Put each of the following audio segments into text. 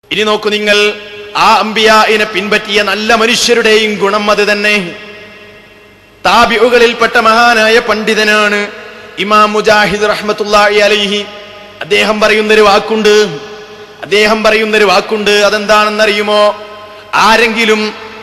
ഇനി നോക്കൂ നിങ്ങൾ, ആ അംബിയായിനെ പിൻപറ്റിയ നല്ല മനുഷ്യരുടെയും ഗുണം അത് തന്നെ. താബിഉകളിൽപ്പെട്ട മഹാനായ പണ്ഡിതനാണ് ഇമാം മുജാഹിദ് റഹ്മത്തുള്ളാഹി അലൈഹി. അദ്ദേഹം പറയുന്നൊരു വാക്കുണ്ട്. അതെന്താണെന്നറിയുമോ? ആരെങ്കിലും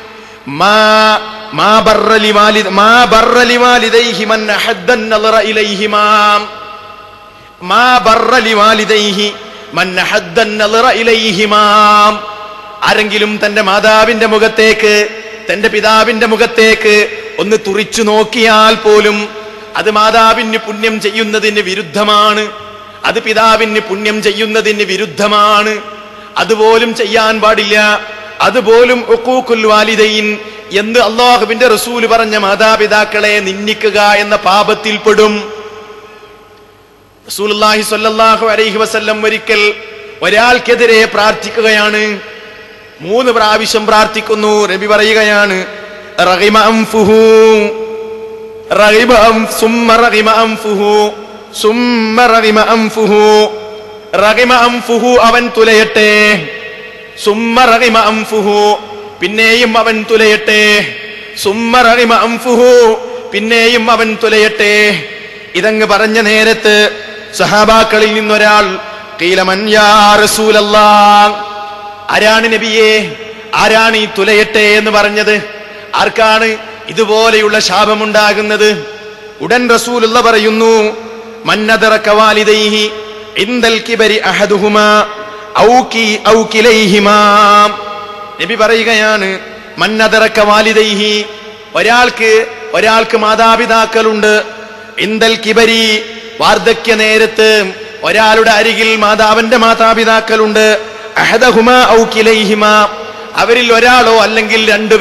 മാ ബർറ ലിവാലിദൈഹി മൻ അഹദ്ദ അൻ-നളറ ഇലൈഹിമാ, മാ ബർറ ലിവാലിദൈഹി മൻ അഹദ്ദ അൻ-നളറ ഇലൈഹിമാ. ആരെങ്കിലും തന്റെ മാതാവിന്റെ മുഖത്തേക്ക്, തന്റെ പിതാവിന്റെ മുഖത്തേക്ക് ഒന്ന് തുറിച്ചു നോക്കിയാൽ പോലും അത് മാതാവിന് പുണ്യം ചെയ്യുന്നതിന് വിരുദ്ധമാണ്, അത് പിതാവിന് പുണ്യം ചെയ്യുന്നതിന് വിരുദ്ധമാണ്. അതുപോലും ചെയ്യാൻ പാടില്ല. അതുപോലും ഉഖൂഖുൽ വാലിദൈൻ എന്ന് അല്ലാഹുവിന്റെ റസൂല് പറഞ്ഞ മാതാപിതാക്കളെ നിന്ദിക്കുക എന്ന പാപത്തിൽപ്പെടും. റസൂലുള്ളാഹി സ്വല്ലല്ലാഹു അലൈഹി വസല്ലം ഒരിക്കൽ ഒരാൾക്കെതിരെ പ്രാർത്ഥിക്കുകയാണ്. 3 പ്രാവശ്യം പ്രാർത്ഥിക്കുന്നു. നബി പറയുകയാണ്, റഗിമ അൻഫുഹു, റഗിമ സുമ്മ റഗിമ അൻഫുഹു, സുമ്മ റഗിമ അൻഫുഹു. റഗിമ അൻഫുഹു, അവൻ തുലയട്ടെ. സുമ്മ റഗിമ അൻഫുഹു, പിന്നെയും അവൻ തുലയട്ടെ. സുമ്മ റഗിമ അൻഫുഹു, പിന്നെയും അവൻ തുലയട്ടെ. ഇതങ്ങ് പറഞ്ഞ നേരത്ത് സഹാബാക്കളിൽ നിന്നൊരാൾ, ഖീല മൻ യാ റസൂലല്ലാഹ്, ആരാണ് നബിയേ, ആരാണ് ഈ തുലയട്ടെ എന്ന് പറഞ്ഞത്? ആർക്കാണ് ഇതുപോലെയുള്ള ശാപമുണ്ടാകുന്നത്? ഉടൻ റസൂലുള്ള പറയുന്നു, മന്നദറക വാലിദൈഹി ഇൻദൽ കിബരി അഹദുഹുമാ ഔ കിലൈഹിമാ. നബി പറയുകയാണ്, മന്നദറക വാലിദൈഹി, ഒരാൾക്ക് മാതാപിതാക്കളുണ്ട്. ഇൻദൽ കിബരി, വാർദ്ധക്യ നേരത്ത് ഒരാളുടെ അരികിൽ അവന്റെ മാതാപിതാക്കളുണ്ട്. അഹദഹുമാ ഔ കിലൈഹിമാ, അവരിൽ ഒരാളോ അല്ലെങ്കിൽ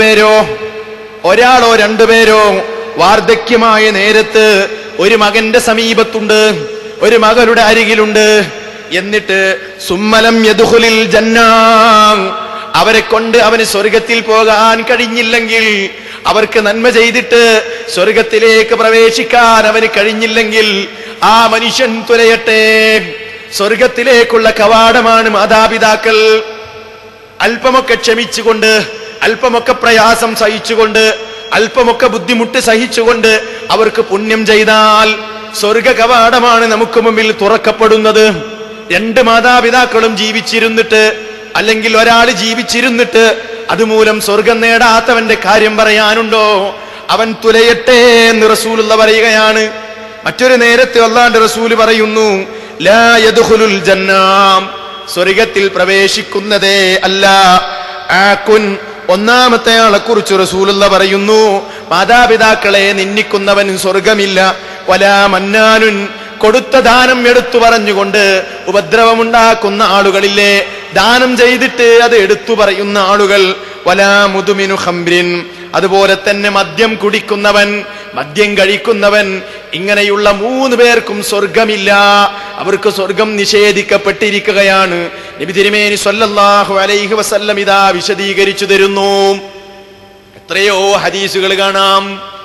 രണ്ടുപേരോ വാർദ്ധക്യമായ നേരത്ത് ഒരു മകന്റെ സമീപത്തുണ്ട്, ഒരു മകളുടെ അരികിലുണ്ട്. എന്നിട്ട് സുമ്മലം യദ്ഖുലിൽ ജന്നാ, അവരെ കൊണ്ട് അവന് സ്വർഗത്തിൽ പോകാൻ കഴിഞ്ഞില്ലെങ്കിൽ, അവർക്ക് നന്മ ചെയ്തിട്ട് സ്വർഗത്തിലേക്ക് പ്രവേശിക്കാൻ അവന് കഴിഞ്ഞില്ലെങ്കിൽ ആ മനുഷ്യൻ തുലയട്ടെ. സ്വർഗത്തിലേക്കുള്ള കവാടമാണ് മാതാപിതാക്കൾ. അല്പമൊക്കെ ക്ഷമിച്ചുകൊണ്ട്, അല്പമൊക്കെ പ്രയാസം സഹിച്ചുകൊണ്ട്, അല്പമൊക്കെ ബുദ്ധിമുട്ട് സഹിച്ചുകൊണ്ട് അവർക്ക് പുണ്യം ചെയ്താൽ സ്വർഗ കവാടമാണ് നമുക്ക് മുമ്പിൽ തുറക്കപ്പെടുന്നത്. 2 മാതാപിതാക്കളും ജീവിച്ചിരുന്നിട്ട്, അല്ലെങ്കിൽ ഒരാൾ ജീവിച്ചിരുന്നിട്ട് അതുമൂലം സ്വർഗം നേടാത്തവന്റെ കാര്യം പറയാനുണ്ടോ? അവൻ തുലയട്ടെ എന്ന് റസൂലുള്ള പറയുകയാണ്. മറ്റൊരു നേരത്തെ അല്ലാഹുവിന്റെ റസൂല് പറയുന്നു, ലാ യദ്ഖുലുൽ ജന്നാ, സ്വർഗത്തിൽ പ്രവേശിക്കുന്നതേ അല്ല. ആകുൻ, ഒന്നാമത്തെ ആളെ കുറിച്ച് റസൂലുള്ള പറയുന്നു, മാതാപിതാക്കളെ നിന്ദിക്കുന്നവൻ സ്വർഗമില്ല. വലാ മന്നാനുൻ, കൊടുത്ത ദാനം എടുത്തു പറഞ്ഞുകൊണ്ട് ഉപദ്രവമുണ്ടാക്കുന്ന ആളുകളില്ലേ, ദാനം ചെയ്തിട്ട് അത് എടുത്തു പറയുന്ന ആളുകൾ. വലാ മുദ്മിനു ഖംറിൻ, അതുപോലെ തന്നെ മദ്യം കുടിക്കുന്നവൻ, മദ്യം കഴിക്കുന്നവൻ, ഇങ്ങനെയുള്ള 3 പേർക്കും സ്വർഗമില്ല. അവർക്ക് സ്വർഗം നിഷേധിക്കപ്പെട്ടിരിക്കുകയാണ്. നബി തിരുമേനി സ്വല്ലല്ലാഹു അലൈഹി വസല്ലം ഇതാ വിശദീകരിച്ചു തരുന്നു. എത്രയോ ഹദീസുകൾ കാണാം,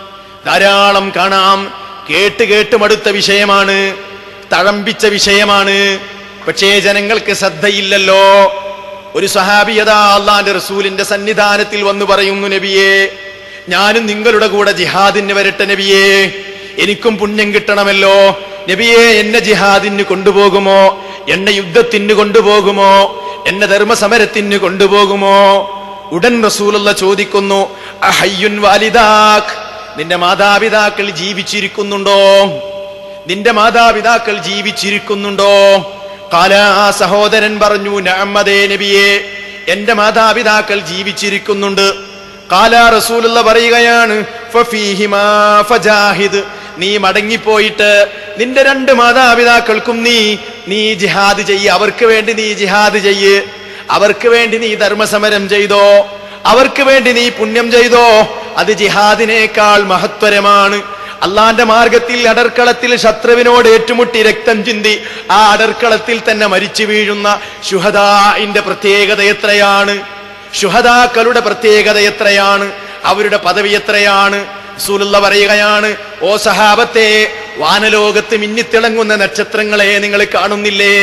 ധാരാളം കാണാം. കേട്ട് മടുത്ത വിഷയമാണ്, തഴമ്പിച്ച വിഷയമാണ്. പക്ഷേ ജനങ്ങൾക്ക് ശ്രദ്ധയില്ലല്ലോ. ഒരു സഹാബിയതാ അല്ലാഹുവിന്റെ റസൂലിന്റെ സന്നിധാനത്തിൽ വന്നു പറയുന്നു, നബിയേ, ഞാനും നിങ്ങളുടെ കൂടെ ജിഹാദിന് വരട്ടെ നബിയേ, എനിക്കും പുണ്യം കിട്ടണമല്ലോ നബിയേ, എന്നെ ജിഹാദിന് കൊണ്ടുപോകുമോ, എന്നെ യുദ്ധത്തിന് കൊണ്ടുപോകുമോ, എന്നെ ധർമ്മസമരത്തിന് കൊണ്ടുപോകുമോ? ഉടൻ റസൂലുള്ള ചോദിക്കുന്നു, അഹയ്യുൻ വാലിദാക്, നിന്റെ മാതാപിതാക്കൾ ജീവിച്ചിരിക്കുന്നുണ്ടോ? നിന്റെ മാതാപിതാക്കൾ ജീവിച്ചിരിക്കുന്നുണ്ടോ? ഖാല, ആ സഹോദരൻ പറഞ്ഞു, നഅമ്മദേ നബിയേ, എന്റെ മാതാപിതാക്കൾ ജീവിച്ചിരിക്കുന്നുണ്ട്. ഖാല, റസൂലുള്ള പറയുകയാണ്, ഫഫീഹിമാ ഫജാഹിദ്, നീ മടങ്ങിപ്പോയിട്ട് നിന്റെ 2 മാതാപിതാക്കൾക്കും നീ ജിഹാദ് ചെയ്യ്, അവർക്ക് വേണ്ടി നീ ജിഹാദ് ചെയ്യ്, അവർക്ക് വേണ്ടി നീ ധർമ്മസമരം ചെയ്തോ, അവർക്ക് വേണ്ടി നീ പുണ്യം ചെയ്തോ. അത് ജിഹാദിനേക്കാൾ മഹത്വരമാണ്. അള്ളാന്റെ മാർഗത്തിൽ അടർക്കളത്തിൽ ശത്രുവിനോട് ഏറ്റുമുട്ടി രക്തം ചിന്തി ആ അടർക്കളത്തിൽ തന്നെ മരിച്ചു വീഴുന്ന ശുഹദാഇന്റെ പ്രത്യേകത എത്രയാണ്, ശുഹദാക്കളുടെ പ്രത്യേകത എത്രയാണ്, അവരുടെ പദവി എത്രയാണ്. റസൂലുള്ള പറയുകയാണ്, ഓ സഹാബത്തെ, വാനലോകത്ത് മിന്നിത്തിളങ്ങുന്ന നക്ഷത്രങ്ങളെ നിങ്ങൾ കാണുന്നില്ലേ?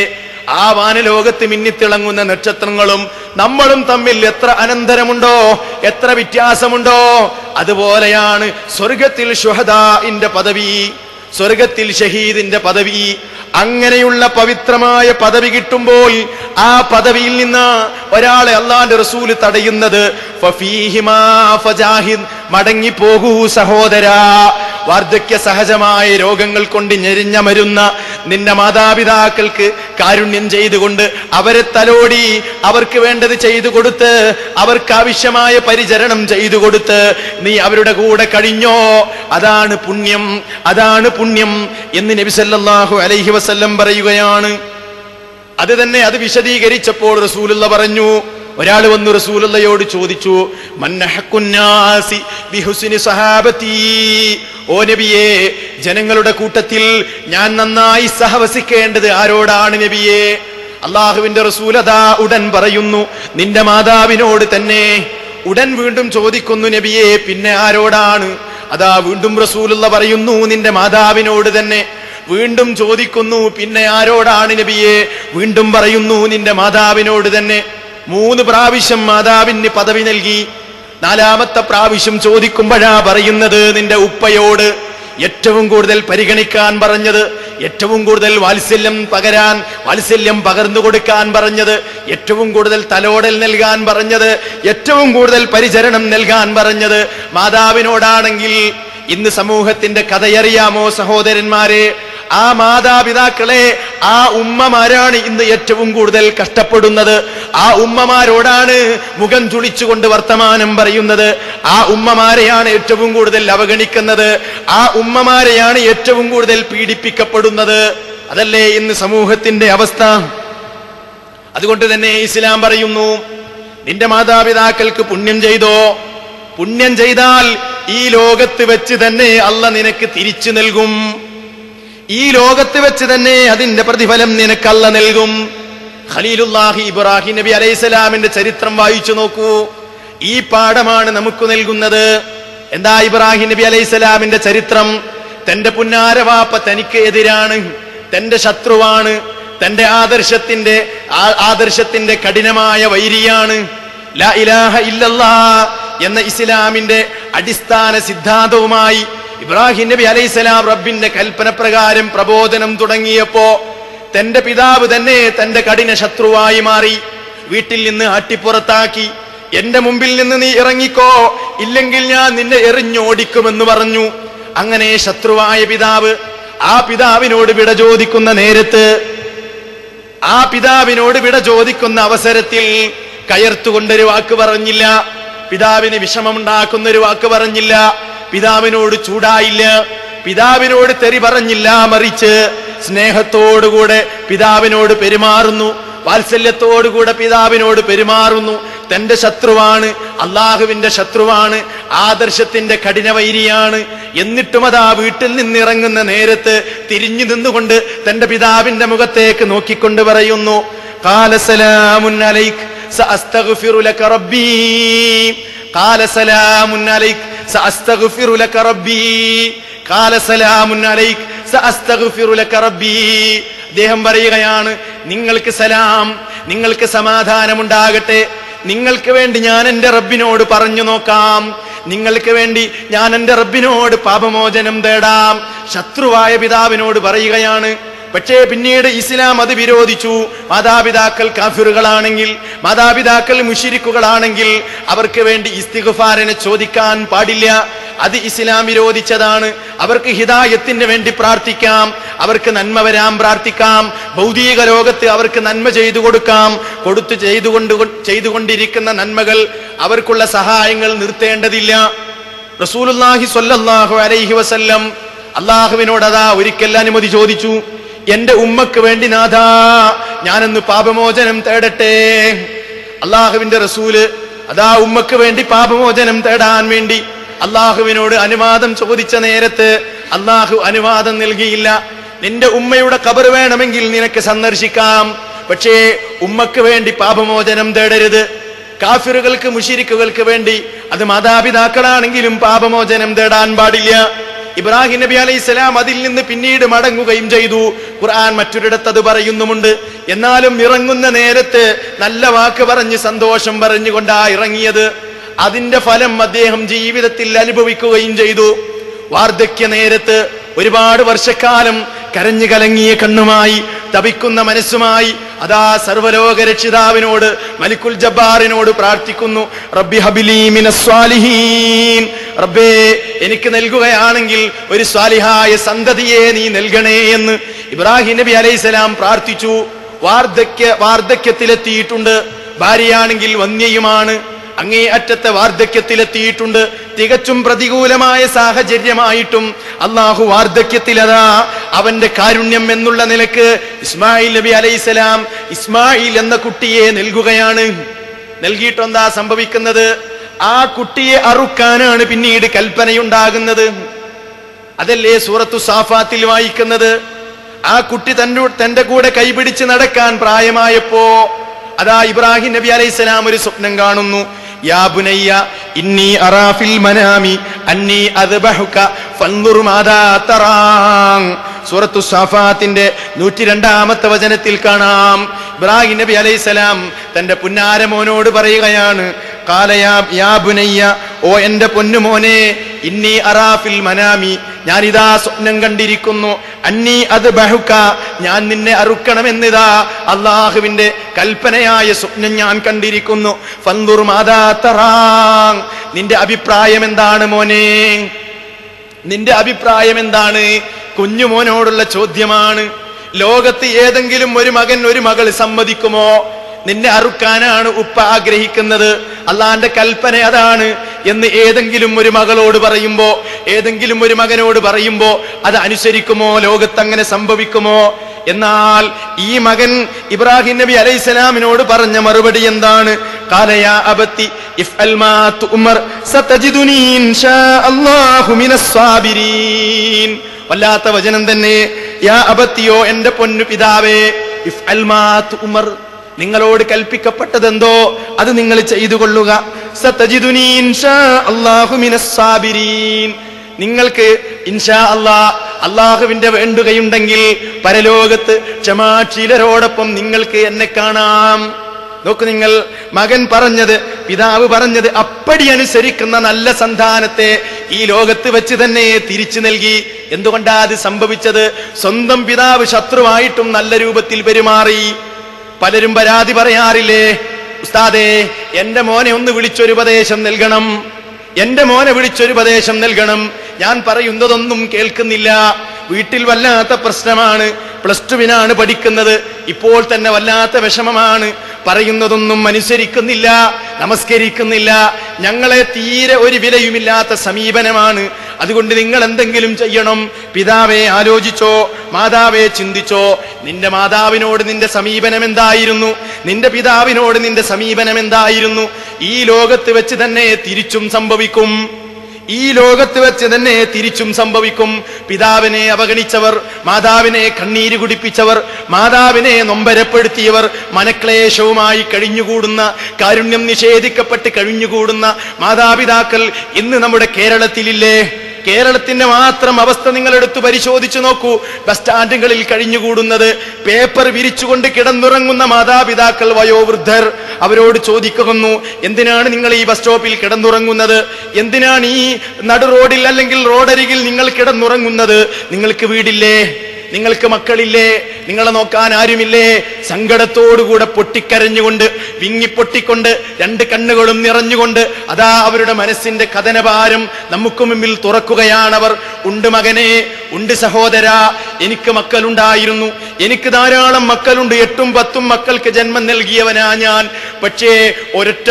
ആ വാനലോകത്ത് മിന്നിത്തിളങ്ങുന്ന നക്ഷത്രങ്ങളും നമ്മളും തമ്മിൽ എത്ര അനന്തരമുണ്ടോ, എത്ര വ്യത്യാസമുണ്ടോ, അതുപോലെയാണ് സ്വർഗത്തിൽ ശുഹദാഇന്റെ പദവി, സ്വർഗത്തിൽ ഷഹീദിന്റെ പദവി. അങ്ങനെയുള്ള പവിത്രമായ പദവി കിട്ടുമ്പോൾ ആ പദവിയിൽ നിന്ന് ഒരാളെ അല്ലാഹുവിന്റെ റസൂൽ തടയുന്നത് ഫഫീഹിമാ ഫജാഹിദ്, മടങ്ങിപ്പോകൂ സഹോദരാ. വാർദ്ധക്യ സഹജമായ രോഗങ്ങൾ കൊണ്ട് ഞെരിഞ്ഞമരുന്ന നിന്റെ മാതാപിതാക്കൾക്ക് കാരുണ്യം ചെയ്തുകൊണ്ട് അവരെ തലോടി അവർക്ക് വേണ്ടത് ചെയ്തു കൊടുത്ത് അവർക്ക് ആവശ്യമായ പരിചരണം ചെയ്തു കൊടുത്ത് നീ അവരുടെ കൂടെ കഴിഞ്ഞോ, അതാണ് പുണ്യം, അതാണ് പുണ്യം എന്ന് നബി സല്ലല്ലാഹു അലൈഹി വസല്ലം പറയുകയാണ്. അത് തന്നെ അത് വിശദീകരിച്ചപ്പോൾ റസൂലുള്ളാഹി പറഞ്ഞു, ഒരാൾ വന്നു റസൂലുള്ളാഹിയോട് ചോദിച്ചു, മന്നഹക്കുന്നാസി ബിഹുസ്നി സഹാബത്തി, ഓ നബിയേ, ജനങ്ങളുടെ കൂട്ടത്തിൽ ഞാൻ നന്നായി സഹവസിക്കേണ്ടത് ആരോടാണ് നബിയേ? അള്ളാഹുവിന്റെ റസൂൽ അതാ ഉടൻ പറയുന്നു, നിന്റെ മാതാവിനോട് തന്നെ. ഉടൻ വീണ്ടും ചോദിക്കുന്നു, നബിയേ പിന്നെ ആരോടാണ്? അതാ വീണ്ടും റസൂലുള്ളാഹി പറയുന്നു, നിന്റെ മാതാവിനോട് തന്നെ. വീണ്ടും ചോദിക്കുന്നു, പിന്നെ ആരോടാണ് നബിയേ? വീണ്ടും പറയുന്നു, നിന്റെ മാതാവിനോട് തന്നെ. 3 പ്രാവശ്യം മാതാവിന് പദവി നൽകി. 4ാമത്തെ പ്രാവശ്യം ചോദിക്കുമ്പോഴാ പറയുന്നത് നിന്റെ ഉപ്പയോട്. ഏറ്റവും കൂടുതൽ പരിഗണിക്കാൻ പറഞ്ഞത്, ഏറ്റവും കൂടുതൽ വാത്സല്യം പകർന്നു കൊടുക്കാൻ പറഞ്ഞത്, ഏറ്റവും കൂടുതൽ തലോടൽ നൽകാൻ പറഞ്ഞത്, ഏറ്റവും കൂടുതൽ പരിചരണം നൽകാൻ പറഞ്ഞത് മാതാവിനോടാണെങ്കിൽ ഇന്ന് സമൂഹത്തിന്റെ കഥയറിയാമോ സഹോദരന്മാരെ? ആ മാതാപിതാക്കളെ, ആ ഉമ്മമാരാണ് ഇന്ന് ഏറ്റവും കൂടുതൽ കഷ്ടപ്പെടുന്നത്. ആ ഉമ്മമാരോടാണ് മുഖം ചുളിച്ചുകൊണ്ട് വർത്തമാനം പറയുന്നത്. ആ ഉമ്മമാരെയാണ് ഏറ്റവും കൂടുതൽ അവഗണിക്കുന്നത്. ആ ഉമ്മമാരെയാണ് ഏറ്റവും കൂടുതൽ പീഡിപ്പിക്കപ്പെടുന്നത്. അതല്ലേ ഇന്ന് സമൂഹത്തിന്റെ അവസ്ഥ? അതുകൊണ്ട് തന്നെ ഇസ്ലാം പറയുന്നു, നിന്റെ മാതാപിതാക്കൾക്ക് പുണ്യം ചെയ്തോ. പുണ്യം ചെയ്താൽ ഈ ലോകത്ത് വെച്ച് തന്നെ അല്ലാഹ് നിനക്ക് തിരിച്ചു നൽകും. ഈ ലോകത്ത് വെച്ച് തന്നെ അതിന്റെ പ്രതിഫലം നിനക്ക് അല്ലാഹ് നൽകും. ഖലീലുല്ലാഹി ഇബ്രാഹിം നബി അലൈഹിസ്സലാമിന്റെ ചരിത്രം വായിച്ചു നോക്കൂ. ഈ പാഠമാണ് നമുക്ക് നൽകുന്നത്. എന്താ ഇബ്രാഹിം നബി അലൈഹിസ്സലാമിന്റെ ചരിത്രം? തന്റെ പുന്നാരവാപ്പ തനിക്ക് എതിരാണ്, തന്റെ ശത്രുവാണ്, തന്റെ ആദർശത്തിന്റെ കഠിനമായ വൈരിയാണ്. ലാ ഇലാഹ ഇല്ലല്ലാഹ് എന്ന ഇസ്ലാമിന്റെ അടിസ്ഥാന സിദ്ധാന്തവുമായി ഇബ്രാഹിം നബി അലൈഹിസ്സലാം റബ്ബിന്റെ കൽപ്പന പ്രകാരം പ്രബോധനം തുടങ്ങിയപ്പോ തന്റെ പിതാവ് തന്നെ തന്റെ കഠിന ശത്രുവായി മാറി. വീട്ടിൽ നിന്ന് അട്ടിപ്പുറത്താക്കി. എന്റെ മുമ്പിൽ നിന്ന് നീ ഇറങ്ങിക്കോ, ഇല്ലെങ്കിൽ ഞാൻ നിന്നെ എറിഞ്ഞോടിക്കുമെന്ന് പറഞ്ഞു. അങ്ങനെ ശത്രുവായ പിതാവ് ആ പിതാവിനോട് വിട ചോദിക്കുന്ന നേരത്ത്, ആ പിതാവിനോട് വിട ചോദിക്കുന്ന അവസരത്തിൽ കയർത്തുകൊണ്ടൊരു വാക്ക് പറഞ്ഞില്ല, പിതാവിന് വിഷമമുണ്ടാക്കുന്നൊരു വാക്ക് പറഞ്ഞില്ല, പിതാവിനോട് ചൂടായില്ല, പിതാവിനോട് തെറി പറഞ്ഞില്ല. മറിച്ച് സ്നേഹത്തോടുകൂടെ പിതാവിനോട് പെരുമാറുന്നു, വാത്സല്യത്തോടുകൂടെ പിതാവിനോട് പെരുമാറുന്നു. തന്റെ ശത്രുവാണ്, അള്ളാഹുവിന്റെ ശത്രുവാണ്, ആദർശത്തിന്റെ കഠിനവൈരിയാണ്. എന്നിട്ടും അതാ വീട്ടിൽ നിന്നിറങ്ങുന്ന നേരത്ത് തിരിഞ്ഞു നിന്നുകൊണ്ട് തന്റെ പിതാവിന്റെ മുഖത്തേക്ക് നോക്കിക്കൊണ്ട് പറയുന്നു, ഖാല സലാമുൻ അലൈക് സഅസ്തഗ്ഫിറു ലക റബ്ബി, ഖാല സലാമുൻ അലൈക് സഅസ്തഗ്ഫിറു ലക റബ്ബി, ഖാല സലാമുൻ അലൈക് സഅസ്തഗ്ഫിറു ലക റബ്ബി. അദ്ദേഹം പറയുകയാണ്, നിങ്ങൾക്ക് സലാം, നിങ്ങൾക്ക് സമാധാനമുണ്ടാകട്ടെ, നിങ്ങൾക്ക് വേണ്ടി ഞാൻ എന്റെ റബ്ബിനോട് പറഞ്ഞു നോക്കാം, നിങ്ങൾക്ക് വേണ്ടി ഞാൻ എന്റെ റബ്ബിനോട് പാപമോചനം തേടാം. ശത്രുവായ പിതാവിനോട് പറയുകയാണ്. പക്ഷേ പിന്നീട് ഇസ്ലാം അത് വിരോധിച്ചു. മാതാപിതാക്കൾ കാഫിറുകളാണെങ്കിൽ, മാതാപിതാക്കൾ മുശ്രിക്കുകളാണെങ്കിൽ അവർക്ക് വേണ്ടി ഇസ്തിഗ്ഫാറിനെ ചോദിക്കാൻ പാടില്ല. അത് ഇസ്ലാം വിരോധിച്ചതാണ്. അവർക്ക് ഹിദായത്തിന് വേണ്ടി പ്രാർത്ഥിക്കാം, അവർക്ക് നന്മ വരാൻ പ്രാർത്ഥിക്കാം, ഭൗതിക ലോകത്ത് അവർക്ക് നന്മ ചെയ്തു കൊടുക്കാം. ചെയ്തുകൊണ്ടിരിക്കുന്ന നന്മകൾ, അവർക്കുള്ള സഹായങ്ങൾ നിർത്തേണ്ടതില്ല. റസൂലുള്ളാഹി സ്വല്ലല്ലാഹു അലൈഹി വസല്ലം അള്ളാഹുവിനോട് അതാ ഒരിക്കൽ അനുമതി ചോദിച്ചു, എന്റെ ഉമ്മക്ക് വേണ്ടി നാഥാ ഞാനൊന്ന് പാപമോചനം തേടട്ടെ. അള്ളാഹുവിന്റെ റസൂല് അതാ ഉമ്മക്ക് വേണ്ടി പാപമോചനം തേടാൻ വേണ്ടി അള്ളാഹുവിനോട് അനുവാദം ചോദിച്ച നേരത്ത് അള്ളാഹു അനുവാദം നൽകിയില്ല. നിന്റെ ഉമ്മയുടെ ഖബർ വേണമെങ്കിൽ നിനക്ക് സന്ദർശിക്കാം, പക്ഷേ ഉമ്മക്ക് വേണ്ടി പാപമോചനം തേടരുത്. കാഫിറുകൾക്ക് മുശ്രിക്കുകൾക്ക് വേണ്ടി, അത് മാതാപിതാക്കളാണെങ്കിലും പാപമോചനം തേടാൻ പാടില്ല. ഇബ്രാഹിം നബി അലൈഹിസ്സലാം അതിൽ നിന്ന് പിന്നീട് മടങ്ങുകയും ചെയ്തു. ഖുർആൻ മറ്റൊരിടത്ത് അത് പറയുന്നുമുണ്ട്. എന്നാലും ഇറങ്ങുന്ന നേരത്ത് നല്ല വാക്ക് പറഞ്ഞ് സന്തോഷം പറഞ്ഞുകൊണ്ടാ ഇറങ്ങിയത്. അതിന്റെ ഫലം അദ്ദേഹം ജീവിതത്തിൽ അനുഭവിക്കുകയും ചെയ്തു. വാർദ്ധക്യ നേരത്ത് ഒരുപാട് വർഷക്കാലം കരഞ്ഞു കലങ്ങിയ കണ്ണുമായി തപിക്കുന്ന മനസ്സുമായി അതാ സർവലോക രക്ഷിതാവിനോട് മലിക്കുൽ ജബ്ബാറിനോട് പ്രാർത്ഥിക്കുന്നു, റബ്ബി ഹബിലി മിനസ് സ്വാലിഹീൻ, റബ്ബേ എനിക്ക് നൽകുകയാണെങ്കിൽ ഒരു സ്വാലിഹായ സന്തതിയെ നീ നൽകണേ എന്ന് ഇബ്രാഹിം നബി അലൈഹിസ്സലാം പ്രാർത്ഥിച്ചു. വാർദ്ധക്യത്തിലെത്തിയിട്ടുണ്ട്. ഭാര്യയാണെങ്കിൽ വന്യയുമാണ്. അങ്ങേ അറ്റത്തെ വാർദ്ധക്യത്തിലെത്തിയിട്ടുണ്ട്. തികച്ചും പ്രതികൂലമായ സാഹചര്യമായിട്ടും അള്ളാഹു വാർദ്ധക്യത്തിലതാ അവന്റെ കാരുണ്യം എന്നുള്ള നിലക്ക് ഇസ്മായിൽ നബി അലൈഹിസ്സലാം ഇസ്മായിൽ എന്ന കുട്ടിയെ നൽകുകയാണ്. നൽകിയിട്ടെന്താ സംഭവിക്കുന്നത്? ആ കുട്ടിയെ അറുക്കാനാണ് പിന്നീട് കൽപ്പനയുണ്ടാകുന്നത്. അതല്ലേ സൂറത്തു സാഫാത്തിൽ വായിക്കുന്നത്? ആ കുട്ടി തന്റെ കൂടെ കൈപിടിച്ച് നടക്കാൻ പ്രായമായപ്പോ അതാ ഇബ്രാഹിം നബി അലൈഹിസ്സലാം ഒരു സ്വപ്നം കാണുന്നു. യാ ബുനയ്യ ഇന്നി അറാ ഫിൽ മനാമി അന്നി അദ്ബഹുക ഫൻദുർ മാദാ തറാ. സൂറത്തു സാഫാത്തിന്റെ 102-ാമത്തെ വചനത്തിൽ കാണാം, ഇബ്രാഹിം നബി അലൈഹിസ്സലാം തന്റെ പുന്നാരമോനോട് പറയുകയാണ്, ഖാല യാ ബുനയ്യ, ഓ എന്റെ പൊന്നുമോനെ, ഇന്നി അറാ ഫിൽ മനാമി, ഞാനിതാ സ്വപ്നം കണ്ടിരിക്കുന്നു, അന്നി അദ്ബഹുക, ഞാൻ നിന്നെ അറുക്കണമെന്നിതാ അള്ളാഹുവിന്റെ കൽപ്പനയായ സ്വപ്നം ഞാൻ കണ്ടിരിക്കുന്നു. ഫൻദുർ മാദാ തറാ, നിന്റെ അഭിപ്രായം എന്താണ് മോനെ? നിന്റെ അഭിപ്രായം എന്താണ്? കുഞ്ഞുമോനോടുള്ള ചോദ്യമാണ്. ലോകത്ത് ഏതെങ്കിലും ഒരു മകൻ ഒരു മകൾ സമ്മതിക്കുമോ? നിന്നെ അറുക്കാനാണ് ഉപ്പ ആഗ്രഹിക്കുന്നത്, അള്ളാന്റെ കൽപ്പന അതാണ് എന്ന് ഏതെങ്കിലും ഒരു മകളോട് പറയുമ്പോ, ഏതെങ്കിലും ഒരു മകനോട് പറയുമ്പോ അത് അനുസരിക്കുമോ? ലോകത്ത് അങ്ങനെ സംഭവിക്കുമോ? എന്നാൽ ഈ മകൻ ഇബ്രാഹിം നബി അലൈഹിസ്സലാമിനോട് പറഞ്ഞ മറുപടി എന്താണ്? ഖാല യാ അബത്തി ഇഫ്അൽ മാ തുഅ്മർ സതജിദുനി ഇൻഷാ അല്ലാഹു മിനസ് സാബിരീൻ. വല്ലാത്ത വചനം തന്നെ. യാ അബത്തിയോ, എന്റെ പൊന്നു പിതാവേ, ഇഫ്അൽ മാ തുഅ്മർ, നിങ്ങളോട് കൽപ്പിക്കപ്പെട്ടതെന്തോ അത് നിങ്ങൾ ചെയ്തു കൊള്ളുക. സതജിദുനി ഇൻഷാ അല്ലാഹു മിനസ് സാബിരീൻ, നിങ്ങൾക്ക് ഇൻഷാ അള്ളാഹുവിന്റെ വേണ്ടുകയുണ്ടെങ്കിൽ പരലോകത്ത് ക്ഷമാശീലരോടൊപ്പം നിങ്ങൾക്ക് എന്നെ കാണാം. നോക്കൂ നിങ്ങൾ, മകൻ പറഞ്ഞത്, പിതാവ് പറഞ്ഞത് അപ്പടി അനുസരിക്കുന്ന നല്ല സന്താനത്തെ ഈ ലോകത്ത് വെച്ച് തന്നെ തിരിച്ചു നൽകി. എന്തുകൊണ്ടാ അത് സംഭവിച്ചത്? സ്വന്തം പിതാവ് ശത്രുവായിട്ടും നല്ല രൂപത്തിൽ പെരുമാറി. പലരും പരാതി പറയാറില്ലേ, ഉസ്താദേ എന്റെ മോനെ ഒന്ന് വിളിച്ചൊരുപദേശം നൽകണം, എന്റെ മോനെ വിളിച്ചൊരുപദേശം നൽകണം, ഞാൻ പറയുന്നതൊന്നും കേൾക്കുന്നില്ല, വീട്ടിൽ വല്ലാത്ത പ്രശ്നമാണ്, +2-വിനാണ് പഠിക്കുന്നത്, ഇപ്പോൾ തന്നെ വല്ലാത്ത വിഷമമാണ്, പറയുന്നതൊന്നും അനുസരിക്കുന്നില്ല, നമസ്കരിക്കുന്നില്ല, ഞങ്ങളെ തീരെ ഒരു വിലയുമില്ലാത്ത സമീപനമാണ്, അതുകൊണ്ട് നിങ്ങൾ എന്തെങ്കിലും ചെയ്യണം. പിതാവേ ആലോചിച്ചോ, മാതാവേ ചിന്തിച്ചോ, നിന്റെ മാതാവിനോട് നിന്റെ സമീപനം എന്തായിരുന്നു? നിന്റെ പിതാവിനോട് നിന്റെ സമീപനം എന്തായിരുന്നു? ഈ ലോകത്ത് വെച്ച് തന്നെ തിരിച്ചും സംഭവിക്കും. ഈ ലോകത്ത് വെച്ച് തന്നെ തിരിച്ചും സംഭവിക്കും. പിതാവിനെ അവഗണിച്ചവർ, മാതാവിനെ കണ്ണീര് കുടിപ്പിച്ചവർ, മാതാവിനെ നൊമ്പരപ്പെടുത്തിയവർ, മനക്ലേശവുമായി കഴിഞ്ഞുകൂടുന്ന, കാരുണ്യം നിഷേധിക്കപ്പെട്ട് കഴിഞ്ഞുകൂടുന്ന മാതാപിതാക്കൾ ഇന്ന് നമ്മുടെ കേരളത്തിലില്ലേ? കേരളത്തിന്റെ മാത്രം അവസ്ഥ നിങ്ങൾ എടുത്തു പരിശോധിച്ചു നോക്കൂ. ബസ് സ്റ്റാൻഡുകളിൽ കഴിഞ്ഞുകൂടുന്നത്, പേപ്പർ വിരിച്ചുകൊണ്ട് കിടന്നുറങ്ങുന്ന മാതാപിതാക്കൾ, വയോവൃദ്ധർ. അവരോട് ചോദിക്കുന്നു, എന്തിനാണ് നിങ്ങൾ ഈ ബസ് സ്റ്റോപ്പിൽ കിടന്നുറങ്ങുന്നത്? എന്തിനാണ് ഈ നടു റോഡിൽ അല്ലെങ്കിൽ റോഡരികിൽ നിങ്ങൾ കിടന്നുറങ്ങുന്നത്? നിങ്ങൾക്ക് വീടില്ലേ? നിങ്ങൾക്ക് മക്കളില്ലേ? നിങ്ങളെ നോക്കാൻ ആരുമില്ലേ? സങ്കടത്തോടുകൂടെ പൊട്ടിക്കരഞ്ഞുകൊണ്ട്, വിങ്ങിപ്പൊട്ടിക്കൊണ്ട്, 2 കണ്ണുകളും നിറഞ്ഞുകൊണ്ട് അതാ അവരുടെ മനസ്സിന്റെ കഥനഭാരം നമുക്ക് മുമ്പിൽ തുറക്കുകയാണവർ. ഉണ്ട് മകനെ, ഉണ്ട് സഹോദരാ, എനിക്ക് മക്കളുണ്ടായിരുന്നു, എനിക്ക് ധാരാളം മക്കളുണ്ട്, 8ഉം 10ഉം മക്കൾക്ക് ജന്മം നൽകിയവനാ ഞാൻ. പക്ഷേ ഒരൊറ്റ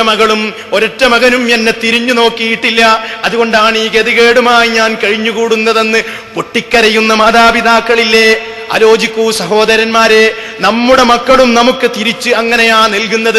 മകനും എന്നെ തിരിഞ്ഞു നോക്കിയിട്ടില്ല, അതുകൊണ്ടാണ് ഈ ഗതികേടുമായി ഞാൻ കഴിഞ്ഞുകൂടുന്നതെന്ന് പൊട്ടിക്കരയുന്ന മാതാപിതാക്കളില്ലേ? ആലോചിക്കൂ സഹോദരന്മാരെ, നമ്മുടെ മക്കളും നമുക്ക് തിരിച്ച് അങ്ങനെയാ നൽകുന്നത്.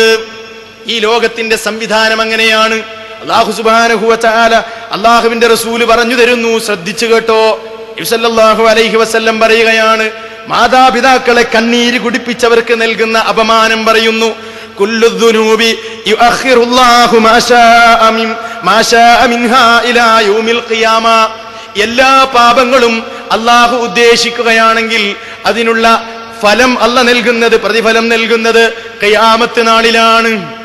ഈ ലോകത്തിന്റെ സംവിധാനം അങ്ങനെയാണ്. അല്ലാഹു സുബ്ഹാനഹു വ തആല, അല്ലാഹുവിന്റെ റസൂല് പറഞ്ഞു തരുന്നു, ശ്രദ്ധിച്ചു കേട്ടോ. നബി സല്ലല്ലാഹു അലൈഹി വസല്ലം പറയുകയാണ്, മാതാപിതാക്കളെ കണ്ണീര് കുടിപ്പിച്ചവർക്ക് നൽകുന്ന അപമാനം പറയുന്നു. കുല്ലു ദുനൂബി യുഅഖിറുല്ലാഹു മാ ശാഅ മിൻഹാ ഇലാ യൗമിൽ ഖിയാമ. എല്ലാ പാപങ്ങളും അള്ളാഹു ഉദ്ദേശിക്കുകയാണെങ്കിൽ അതിനുള്ള ഫലം അല്ല നൽകുന്നത്, പ്രതിഫലം നൽകുന്നത് ഖിയാമത്ത് നാളിലാണ്.